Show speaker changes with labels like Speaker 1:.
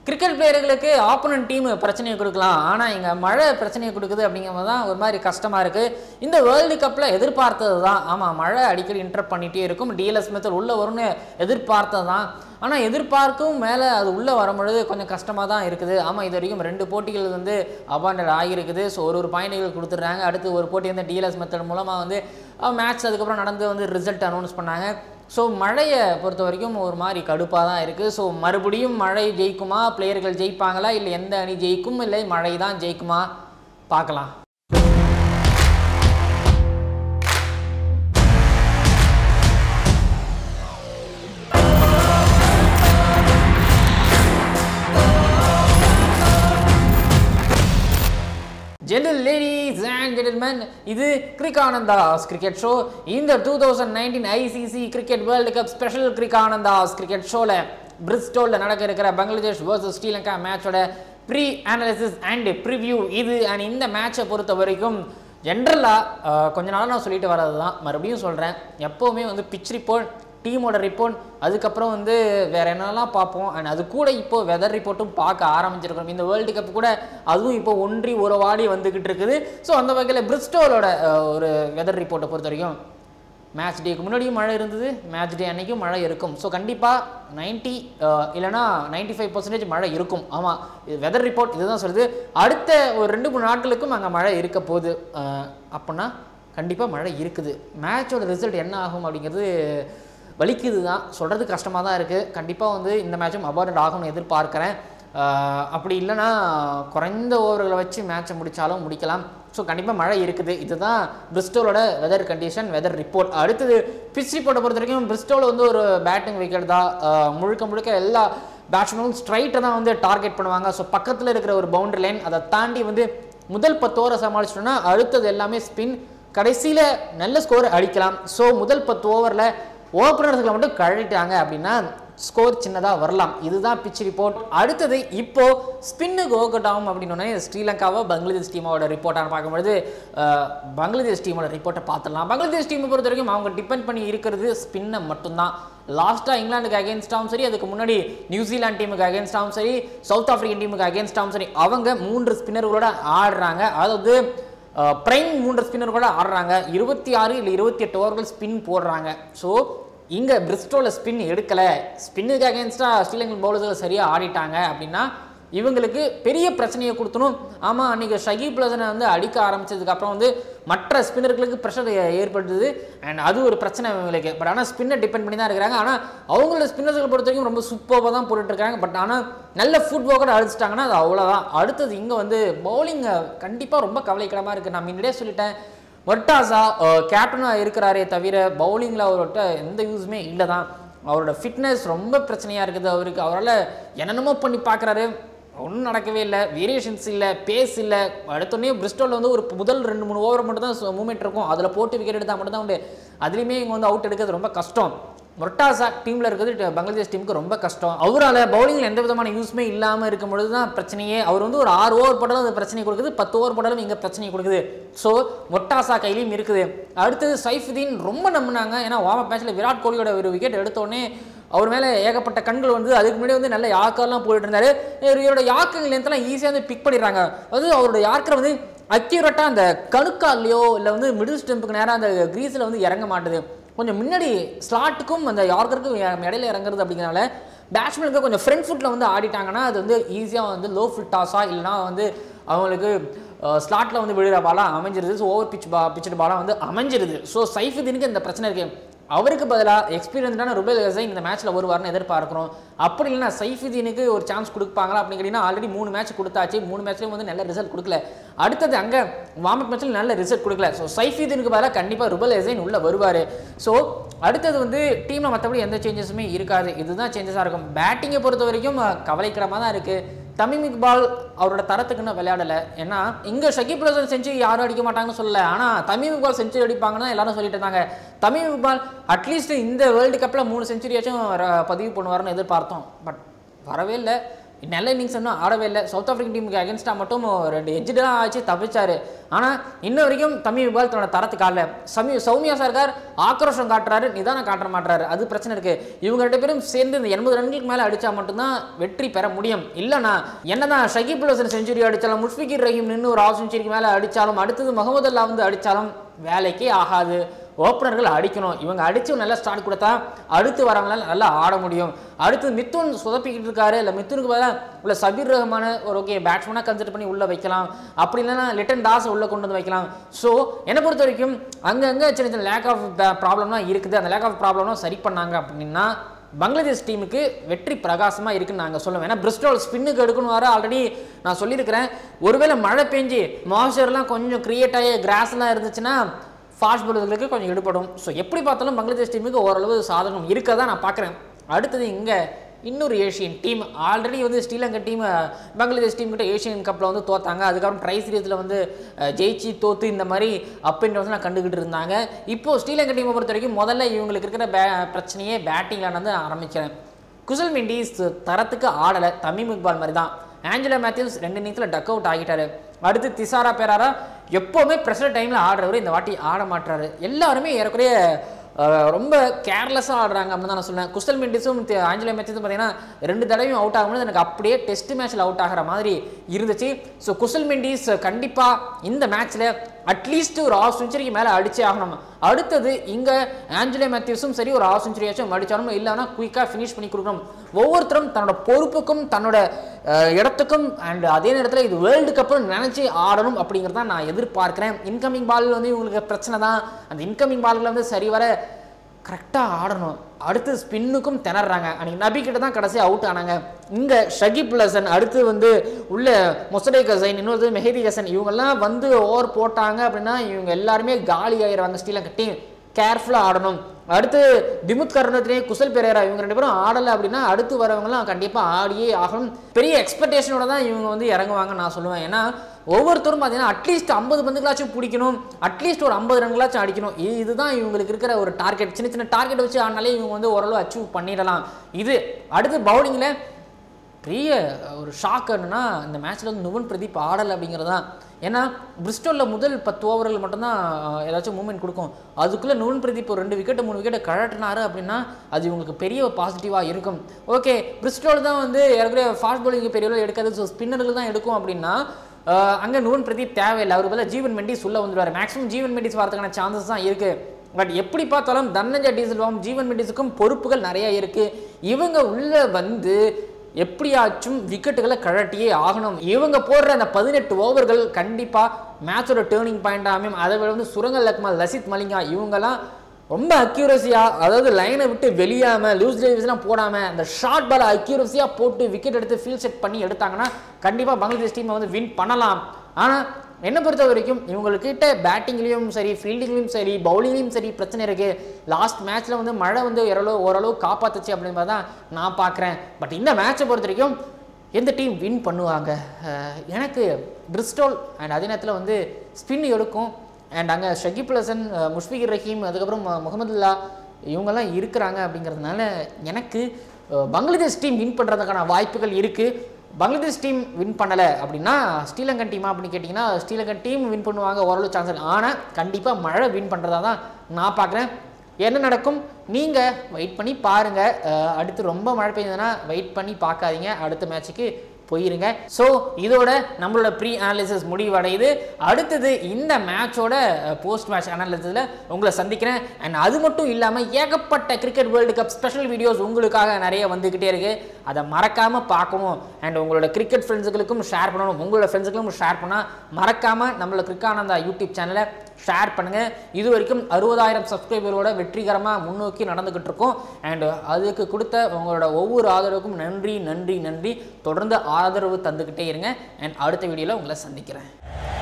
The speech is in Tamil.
Speaker 1: கிரிக்கெட் பிளேயர்களுக்கு ஆப்போனன்ட் டீம் பிரச்சனையை கொடுக்கலாம், ஆனால் இங்கே மழை பிரச்சனையை கொடுக்குது அப்படிங்கிறது தான் ஒரு மாதிரி கஷ்டமாக இருக்குது. இந்த வேர்ல்டு கப்பில் எதிர்பார்த்தது தான். ஆமாம், மழை அடிக்கடி இன்டர் பண்ணிகிட்டே இருக்கும், டிஎல்எஸ் மெத்தட் உள்ளே வரும்னு எதிர்பார்த்தது தான். ஆனால் எதிர்பார்க்கவும் மேலே அது உள்ளே வரும்பொழுது கொஞ்சம் கஷ்டமாக தான் இருக்குது. ஆமாம், இது வரைக்கும் 2 போட்டிகள் வந்து அபாண்டட் ஆகியிருக்குது. ஸோ ஒரு பாயிண்ட்கள் கொடுத்துட்றாங்க. அடுத்து ஒரு போட்டி வந்து டிஎல்எஸ் மெத்தட் மூலமாக வந்து மேட்ச் அதுக்கப்புறம் நடந்து வந்து ரிசல்ட் அனௌன்ஸ் பண்ணாங்க. ஸோ மழையை பொறுத்த வரைக்கும் ஒரு மாதிரி கடுப்பாக தான் இருக்குது. ஸோ மறுபடியும் மழை ஜெயிக்குமா, பிளேயர்கள் ஜெயிப்பாங்களா, இல்லை எந்த அணி ஜெயிக்கும், இல்லை மழை தான் ஜெயிக்குமா, பார்க்கலாம். Ladies and gentlemen, இது கிரிக்கானந்தாஸ் கிரிக்கெட் ஷோ. இந்த 2019 ICC cricket world cup special கிரிக்கானந்தாஸ் cricket ஷோவில் பிரிஸ்டோலில் நடக்க இருக்கிற பங்களாதேஷ் வர்சஸ் ஸ்ரீலங்கா மேட்சோட ப்ரீ அனாலிசிஸ் அண்ட் ப்ரிவ்யூ இது. அண்ட் இந்த மேட்சை பொறுத்த வரைக்கும் ஜென்ரலாக கொஞ்ச நாளாக நான் சொல்லிட்டு வர்றது தான், மறுபடியும் சொல்கிறேன். எப்போவுமே வந்து பிச் ரிப்போர்ட், டீமோட ரிப்போர்ட், அதுக்கப்புறம் வந்து வேறு என்னெல்லாம் பார்ப்போம். அண்ட் அது கூட இப்போது வெதர் ரிப்போர்ட்டும் பார்க்க ஆரம்பிச்சிருக்கோம். இந்த வேர்ல்டு கப் கூட அதுவும் இப்போ ஒன்றி ஒரு வாடி வந்துக்கிட்டு இருக்குது. ஸோ அந்த வகையில் பிரிஸ்டோலோட ஒரு வெதர் ரிப்போர்ட்டை பொறுத்த வரைக்கும் மேட்ச் டேக்கு முன்னாடியும் மழை இருந்தது, மேட்ச் டே அன்றைக்கும் மழை இருக்கும். ஸோ கண்டிப்பாக 90 இல்லைனா 95% மழை இருக்கும். ஆமாம், இது வெதர் ரிப்போர்ட் இதுதான் சொல்லுது. அடுத்த ஒரு 2-3 நாட்களுக்கும் அங்கே மழை இருக்க போகுது. அப்படின்னா கண்டிப்பாக மழை இருக்குது. மேட்சோட ரிசல்ட் என்ன ஆகும் அப்படிங்கிறது வலிக்குது தான், சொல்கிறது கஷ்டமாக தான் இருக்குது. கண்டிப்பாக வந்து இந்த மேட்சும் அபார்ட் ஆகும்னு எதிர்பார்க்குறேன். அப்படி இல்லைனா குறைந்த ஓவர்களை வச்சு மேட்சை முடித்தாலும் முடிக்கலாம். ஸோ கண்டிப்பாக மழை இருக்குது. இதுதான் பிரிஸ்டோலோட வெதர் கண்டிஷன், வெதர் ரிப்போர்ட். அடுத்தது பிச் ரிப்போர்ட்டை பொறுத்த வரைக்கும் பிரிஸ்டோவில் வந்து ஒரு பேட்டிங் விக்கெட் தான். முழுக்க எல்லா பேட்ஸ்மேனும் ஸ்ட்ரைட்டை தான் வந்து டார்கெட் பண்ணுவாங்க. ஸோ பக்கத்தில் இருக்கிற ஒரு பவுண்டரி லைன், அதை தாண்டி வந்து முதல் 10 ஓவரை சமாளிச்சிட்டோன்னா அடுத்தது எல்லாமே ஸ்பின், கடைசியில் நல்ல ஸ்கோர் அடிக்கலாம். ஸோ முதல் 10 ஓவரில் ஓப்பனர்ஸ்களை மட்டும் கழட்டிட்டாங்க அப்படின்னா ஸ்கோர் சின்னதாக வரலாம். இதுதான் பிச் ரிப்போர்ட். அடுத்தது இப்போ ஸ்பின்னுக்கு ஓகட் ஆகும் அப்படின்னோடனே ஸ்ரீலங்காவோ பங்களாதேஷ் டீமோட ரிப்போர்ட்டான பார்க்கும்பொழுது பங்களாதேஷ் டீமோட ரிப்போர்ட்டை பார்த்துடலாம். பங்களாதேஷ் டீமை பொறுத்த வரைக்கும் அவங்க டிபெண்ட் பண்ணி இருக்கிறது ஸ்பின்னை மட்டும்தான். லாஸ்ட்டாக இங்கிலாந்துக்கு அகேன்ஸ்டாகவும் சரி, அதுக்கு முன்னாடி நியூசிலாந்து டீமுக்கு அகேன்ஸ்டாகவும் சரி, சவுத் ஆஃப்ரிக்கன் டீமுக்கு அகேன்ஸ்டாகவும் சரி, அவங்க 3 ஸ்பின்னர்களோட ஆடுறாங்க. அதாவது பிரைம் 3 ஸ்பின்னர் கூட ஆடுறாங்க. 26 இல்லை 28 ஓவர்கள் ஸ்பின் போடுறாங்க. ஸோ இங்கே பிரிஸ்டோவில் ஸ்பின் எடுக்கலை, ஸ்பின்னுக்கு அகேன்ஸ்டாக ஸ்ரீலங்கன் பவுலர்ஸில் சரியாக ஆடிட்டாங்க அப்படின்னா இவங்களுக்கு பெரிய பிரச்சனையை கொடுத்தணும். ஆமாம், அன்றைக்கி ஷகீப் ஹசனை வந்து அடிக்க ஆரம்பித்ததுக்கப்புறம் வந்து மற்ற ஸ்பின்னர்களுக்கு ப்ரெஷர் ஏற்படுத்துது. அண்ட் அது ஒரு பிரச்சனை இவங்களுக்கு. பட் ஆனால் ஸ்பின்னை டிபெண்ட் பண்ணி தான் இருக்கிறாங்க. ஆனால் அவங்களோட ஸ்பின்னர்ஸை பொறுத்த வரைக்கும் ரொம்ப சூப்பராக தான் போட்டுட்ருக்காங்க. பட் ஆனால் நல்ல ஃபுட் ஒர்க்கோட அடிச்சிட்டாங்கன்னா அது அவ்வளோதான். அடுத்தது இங்கே வந்து பவுலிங் கண்டிப்பாக ரொம்ப கவலைக்கிடமாக இருக்குது. நான் முன்னாடியே சொல்லிட்டேன், மொர்டாசா கேப்டனாக இருக்கிறாரே தவிர பவுலிங்கில் அவர்கிட்ட எந்த யூஸுமே இல்லை தான். அவரோட ஃபிட்னஸ் ரொம்ப பிரச்சனையாக இருக்குது அவருக்கு. அவரால் என்னென்னமோ பண்ணி பார்க்குறாரு, ஒன்றும் நடக்கவே இல்லை. வேரியேஷன்ஸ் இல்லை, பேஸ் இல்லை. அடுத்தோடனே பிரிஸ்டோலில் வந்து ஒரு முதல் 2-3 ஓவர் மட்டும் தான் மூவ்மெண்ட் இருக்கும். அதில் போட்டு விக்கெட் எடுத்தால் மட்டும் தான் உண்டு. அதுலேயுமே இங்கே வந்து அவுட் எடுக்கிறது ரொம்ப கஷ்டம். மொர்டாசா டீமில் இருக்கிறது பங்களாதேஷ் டீமுக்கு ரொம்ப கஷ்டம். அவரால் பவுலிங்கில் எந்த விதமான யூஸ்மே இல்லாமல் இருக்கும்பொழுது தான் பிரச்சனையே. அவர் வந்து ஒரு 6 ஓவர் போட்டாலும் அது பிரச்சனை கொடுக்குது, 10 ஓவர் போட்டாலும் இங்கே பிரச்சனை கொடுக்குது. ஸோ மொர்டாசா கையிலையும் இருக்குது. அடுத்தது சைஃபுதீன் ரொம்ப நம்பினாங்க. ஏன்னா வார்ம் அப் மேட்ச்சில் விராட் கோலியோட ஒரு விக்கெட் எடுத்தோடனே அவர் மேலே ஏகப்பட்ட கண்கள் வந்து அதுக்கு முன்னாடி வந்து நல்ல யாக்கர்லாம் போயிட்டு இருந்தார். இவரோட யாக்கர் லென்த்லாம் ஈஸியாக வந்து பிக் பண்ணிடுறாங்க. அது அவரோட யாக்கரை வந்து அக்யூரேட்டாக அந்த கணுக்கால்லையோ இல்லை வந்து மிடில் ஸ்டெம்புக்கு நேராக அந்த கிரீஸில் வந்து இறங்க மாட்டுது. கொஞ்சம் முன்னாடி ஸ்லாட்டுக்கும் அந்த யார்க்கருக்கும் இடையில இறங்குறது அப்படிங்கிறனால பேட்ஸ்மேனுக்கு கொஞ்சம் ஃப்ரண்ட் ஃபுட்டில் வந்து ஆடிட்டாங்கன்னா அது வந்து ஈஸியாக வந்து லோ ஃபுட் டாஸாக இல்லைனா வந்து அவங்களுக்கு ஸ்லாட்டில் வந்து விழுகிற பாலாக அமைஞ்சிருது. ஸோ ஓவர் பிச்சுடு பாலாக வந்து அமைஞ்சிருது. ஸோ சைஃபுதீனுக்கு இந்த பிரச்சனை இருக்குது. அவருக்கு பதிலாக எக்ஸ்பீரியன்ஸ்டான ருபேல் ஹசைன் இந்த மேட்ச்சில் வருவார்னு எதிர்பார்க்குறோம். அப்படி இல்லைனா சைஃபுதீனுக்கு ஒரு சான்ஸ் கொடுப்பாங்களா அப்படின்னு கேட்டிங்கன்னா ஆல்ரெடி 3 மேட்ச் கொடுத்தாச்சு. 3 மேட்ச்லேயும் வந்து நல்ல ரிசல்ட் கொடுக்கல. அடுத்தது அங்கே வார்ம் அப் மேட்ச்சில் நல்ல ரிசல்ட் கொடுக்கல. ஸோ சைஃபுதீனுக்கு பதிலாக கண்டிப்பாக ருபேல் ஹசைன் உள்ளே வருவார். ஸோ அடுத்தது வந்து டீமில் மற்றபடி எந்த சேஞ்சஸுமே இருக்காது. இதுதான் சேஞ்சஸாக இருக்கும். பேட்டிங்கை பொறுத்த வரைக்கும் கவலைக்கிடமாக தான் இருக்குது. தமீம் இக்பால் அவரோட தரத்துக்குன்னு விளையாடலை. ஏன்னா இங்கே ஷகீப் ஹசன் செஞ்சுரி யாரும் அடிக்க மாட்டாங்கன்னு சொல்லலை, ஆனால் தமீம் இக்பால் செஞ்சுரி அடிப்பாங்கன்னு எல்லாரும் சொல்லிட்டு இருந்தாங்க. தமீம் இக்பால் அட்லீஸ்ட் இந்த வேர்ல்டு கப்பில் 3 செஞ்சுரியாச்சும் பதிவு பண்ணுவார்னு எதிர்பார்த்தோம். பட் வரவே இல்லை. நல்ல இன்னிங்ஸ் இன்னும் ஆடவே இல்லை. சவுத் ஆஃப்ரிக்கன் டீமுக்கு அகேன்ஸ்டாக மட்டும் 2 எட்ஜெலாம் ஆச்சு தப்பிச்சார். ஆனால் இன்ன வரைக்கும் தமீம் இக்பால் தன்னோட தரத்துக்கு ஆடல. சௌமியா சர்கார் ஆக்ரோஷம் காட்டுறாரு, நிதானம் காட்ட மாட்டுறாரு. அது பிரச்சனை இருக்குது. இவங்க 2 பேரும் சேர்ந்து இந்த 80 ரன்களுக்கு மேலே அடித்தா மட்டும்தான் வெற்றி பெற முடியும். இல்லைனா என்னதான் ஷகீப் அல் ஹசன் செஞ்சுரி அடித்தாலும், முஷ்ஃபிகுர் ரஹீம் நின்று ஒரு 1/2 செஞ்சுரிக்கு மேலே அடித்தாலும், அடுத்தது முகமது அல்லா வந்து அடித்தாலும் வேலைக்கே ஆகாது. ஓப்பனர்கள் அடிக்கணும். இவங்க அடித்து நல்லா ஸ்டார்ட் கொடுத்தா அடுத்து வரவங்களால நல்லா ஆட முடியும். அடுத்து மித்துன் சொதப்பிக்கிட்டு இருக்காரு, இல்லை மித்துனுக்கு பதிலாக உள்ள சபீர் ரஹ்மான ஒரு ஓகே பேட்ஸ்மேனாக கன்சிடர் பண்ணி உள்ளே வைக்கலாம். அப்படி இல்லைன்னா லிட்டன் தாஸ் உள்ளே கொண்டு வந்து வைக்கலாம். ஸோ என்னை பொறுத்த வரைக்கும் அங்கங்கே சின்ன சின்ன லேக் ஆஃப் ப்ராப்ளம்லாம் இருக்குது. அந்த லேக் ஆஃப் ப்ராப்ளம்லாம் சரி பண்ணாங்க அப்படின்னா பங்களாதேஷ் டீமுக்கு வெற்றி பிரகாசமாக இருக்குன்னு நாங்கள் சொல்லுவேன். ஏன்னா பிரிஸ்டால் ஸ்பின்னுக்கு எடுக்கணும் வர ஆல்ரெடி நான் சொல்லியிருக்கிறேன். ஒருவேளை மழை பெஞ்சு மாய்ஸ்சர்லாம் கொஞ்சம் கிரியேட் ஆகி கிராஸ்லாம் இருந்துச்சுன்னா ஃபாஸ்ட் பாலர்களுக்கு கொஞ்சம் ஈடுபடும். ஸோ எப்படி பார்த்தாலும் பங்களாதேஷ் டீமுக்கு ஓரளவு சாதகம் இருக்கதான் நான் பார்க்குறேன். அடுத்தது இங்கே இன்னொரு ஏஷியன் டீம் ஆல்ரெடி வந்து ஸ்ரீலங்கா டீம் பங்களாதேஷ் டீம் கிட்ட ஏஷியன் கப்பில் வந்து தோத்தாங்க. அதுக்கப்புறம் ட்ரை சீரீஸில் வந்து ஜெயிச்சு தோத்து இந்த மாதிரி அப் அண்ட் டவுன்ஸ்லாம் கண்டுக்கிட்டு இருந்தாங்க. இப்போது ஸ்ரீலங்கா டீமை பொறுத்த வரைக்கும் முதல்ல இவங்களுக்கு இருக்கிற பிரச்சனையே பேட்டிங்கில் வந்து ஆரம்பிக்கிறேன். குசல் மெண்டீஸ் தரத்துக்கு ஆடலை. தமீம் இக்பால் மாதிரி தான். ஆஞ்சலோ மேத்யூஸ் 2 இன்னிங்ஸில் டக் அவுட் ஆகிட்டாரு. அடுத்து திசாரா பெராரா எப்போவுமே ப்ரெஷர் டைமில் ஆடுறவர் இந்த வாட்டி ஆட மாட்டுறாரு. எல்லாருமே ஏறக்குறைய ரொம்ப கேர்லெஸ்ஸாக ஆடுறாங்க அப்படின்னு தான் நான் சொல்லுவேன். குசல் மெண்டீஸும் ஆஞ்சலோ மேத்யூஸும் பார்த்தீங்கன்னா 2 தடவையும் அவுட் ஆகும்போது எனக்கு அப்படியே டெஸ்ட் மேட்ச்சில் அவுட் ஆகிற மாதிரி இருந்துச்சு. ஸோ குசல் மெண்டீஸ் கண்டிப்பாக இந்த மேட்ச்சில் அட்லீஸ்ட் ஒரு 1/2 செஞ்சுரிக்கு மேலே அடிச்சே ஆகணும். அடுத்தது இங்கே ஆஞ்சலோ மேத்யூஸும் சரி ஒரு 1/2 செஞ்சுரியாச்சும் அடித்தாலும் இல்லைன்னா குயிக்காக ஃபினிஷ் பண்ணி கொடுக்கணும். ஒவ்வொருத்தரும் தன்னோட பொறுப்புக்கும் தன்னோட இடத்துக்கும் அண்ட் அதே நேரத்தில் இது வேர்ல்டு கப்புன்னு நினச்சி ஆடணும் அப்படிங்கிறத நான் எதிர்பார்க்குறேன். இன்கமிங் பால் வந்து இவங்களுக்கு பிரச்சனை தான். அந்த இன்கமிங் பால்களை வந்து சரிவர கரெக்டாக ஆடணும். அடுத்து ஸ்பின்னுக்கும் திணறாங்க. அன்றைக்கி நபி கிட்ட தான் கடைசி அவுட் ஆனாங்க. இங்கே ஷகீப் அல் ஹசன் அடுத்து வந்து உள்ள மொசடேக் ஹசைன் இன்னொரு மெஹதி ஹசன் இவங்கெல்லாம் வந்து ஓவர் போட்டாங்க அப்படின்னா இவங்க எல்லாருமே காலி ஆகிடுவாங்க. ஸ்ரீலங்கா டீம் கேர்ஃபுல்லாக ஆடணும். அடுத்து திமுத் கருணத்திலே குசல் பெரேரா இவங்க 2 பேரும் ஆடலை அப்படின்னா அடுத்து வரவங்களாம் கண்டிப்பாக ஆடியே ஆகணும். பெரிய எக்ஸ்பெக்டேஷனோட தான் இவங்க வந்து இறங்குவாங்கன்னு நான் சொல்லுவேன். ஏன்னா ஒவ்வொருத்தரும் பார்த்தீங்கன்னா அட்லீஸ்ட் 50 பந்துகளாச்சும் பிடிக்கணும், அட்லீஸ்ட் ஒரு 50 ரன்களாச்சும் அடிக்கணும். இதுதான் இவங்களுக்கு இருக்கிற ஒரு டார்கெட். சின்ன சின்ன டார்கெட் வச்சு ஆடினாலே இவங்க வந்து ஓரளவு அச்சீவ் பண்ணிடலாம். இது அடுத்து பவுலிங்கில் பெரிய ஒரு ஷாக் என்னன்னா இந்த மேட்ச்சில் வந்து நுவன் பிரதீப் ஆடலை அப்படிங்கிறது தான். ஏன்னா பிரிஸ்டோலில் முதல் 10 ஓவர்கள் மட்டும்தான் ஏதாச்சும் மூவ்மெண்ட் கொடுக்கும். அதுக்குள்ளே நுவன் பிரதீப் ஒரு 2 விக்கெட்டு 3 விக்கெட்டை கழட்டினாரு அப்படின்னா அது இவங்களுக்கு பெரிய பாசிட்டிவாக இருக்கும். ஓகே பிரிஸ்டோல் தான் வந்து ஏற்கனவே ஃபாஸ்ட் பவுலிங் பெரிய அளவு எடுக்காது, ஸோ ஸ்பின்னர்கள் தான் எடுக்கும் அப்படின்னா அங்கே நுவன் பிரதீப் தேவையில்லை. அவர் பதிலாக ஜீவன் மெண்டிஸ் உள்ளே வந்துடுவார். மேக்ஸிமம் ஜீவன் மெண்டிஸ் வரதுக்கான சான்சஸ் தான் இருக்குது. பட் எப்படி பார்த்தாலும் தன்னஞ்சா டீசல்வாம் ஜீவன் மெண்டிஸுக்கும் பொறுப்புகள் நிறையா இருக்குது. இவங்க உள்ளே வந்து எப்படியாச்சும் விக்கெட்டுகளை கழட்டியே ஆகணும். இவங்க போடுற அந்த 18 ஓவர்கள் கண்டிப்பாக மேட்சோட டேர்னிங் பாயிண்டாக அமையும். அதை விட வந்து சுரங்கல் லக்மல், லசித் மலிங்கா இவங்கெல்லாம் ரொம்ப அக்யூரஸியாக, அதாவது லைனை விட்டு வெளியாமல் லூஸ் டிரைவ்ஸ்லாம் போடாமல் அந்த ஷார்ட் பாலை அக்யூரஸியாக போட்டு விக்கெட் எடுத்து ஃபீல்ட் செட் பண்ணி எடுத்தாங்கன்னா கண்டிப்பாக பங்களாதேஷ் டீமை வந்து வின் பண்ணலாம். ஆனால் என்னை பொறுத்த வரைக்கும் இவங்கக்கிட்ட பேட்டிங்லேயும் சரி ஃபீல்டிங்லேயும் சரி பவுலிங்லேயும் சரி பிரச்சனை இருக்குது. லாஸ்ட் மேட்ச்சில் வந்து மழை வந்து ஓரளவு காப்பாற்றுச்சு அப்படின்றத தான் நான் பார்க்குறேன். பட் இந்த மேட்சை பொறுத்த வரைக்கும் எந்த டீம் வின் பண்ணுவாங்க? எனக்கு பிரிஸ்டால் அண்ட் அதே நேரத்தில் வந்து ஸ்பின் எடுக்கும். அண்ட் அங்கே ஷகீப் அல் ஹசன், முஷ்ஃபிகுர் ரஹீம், அதுக்கப்புறம் முகமதுல்லா இவங்கெல்லாம் இருக்கிறாங்க. அப்படிங்கிறதுனால எனக்கு பங்களாதேஷ் டீம் வின் பண்ணுறதுக்கான வாய்ப்புகள் இருக்குது. பங்களாதேஷ் டீம் வின் பண்ணலை அப்படின்னா ஸ்ரீலங்கன் டீமா அப்படின்னு கேட்டிங்கன்னா ஸ்ரீலங்கன் டீம் வின் பண்ணுவாங்க ஓரளவு சான்ஸ். ஆனால் கண்டிப்பாக மழை வின் பண்ணுறதா தான் நான் பார்க்குறேன். என்ன நடக்கும் நீங்கள் வெயிட் பண்ணி பாருங்கள். அடுத்து ரொம்ப மழை பெய்யுதுன்னா வெயிட் பண்ணி பார்க்காதீங்க, அடுத்த மேட்சுக்கு போயிருங்க. ஸோ இதோட நம்மளோட ப்ரீ அனாலிசிஸ் முடிவடையுது. அடுத்தது இந்த மேட்சோட போஸ்ட் மேட்ச் அனாலிசிஸில் உங்களை சந்திக்கிறேன். அண்ட் அது மட்டும் இல்லாமல் ஏகப்பட்ட cricket world cup special videos உங்களுக்காக நிறைய வந்துக்கிட்டே இருக்குது. அதை மறக்காமல் பார்க்கணும். அண்ட் உங்களோட கிரிக்கெட் ஃப்ரெண்ட்ஸுகளுக்கும் ஷேர் பண்ணணும். உங்களோட ஃப்ரெண்ட்ஸுகளுக்கும் ஷேர் பண்ணால் மறக்காமல் நம்மளோட கிரிக்கானந்தா யூடியூப் சேனலை ஷேர் பண்ணுங்கள். இது வரைக்கும் 60,000 சப்ஸ்கிரைபரோட வெற்றிகரமாக முன்னோக்கி நடந்துக்கிட்டு இருக்கோம். அண்ட் அதுக்கு கொடுத்த உங்களோட ஒவ்வொரு ஆதரவுக்கும் நன்றி நன்றி நன்றி. தொடர்ந்து ஆதரவு தந்துக்கிட்டே இருங்க. அண்ட் அடுத்த வீடியோவில் உங்களை சந்திக்கிறேன்.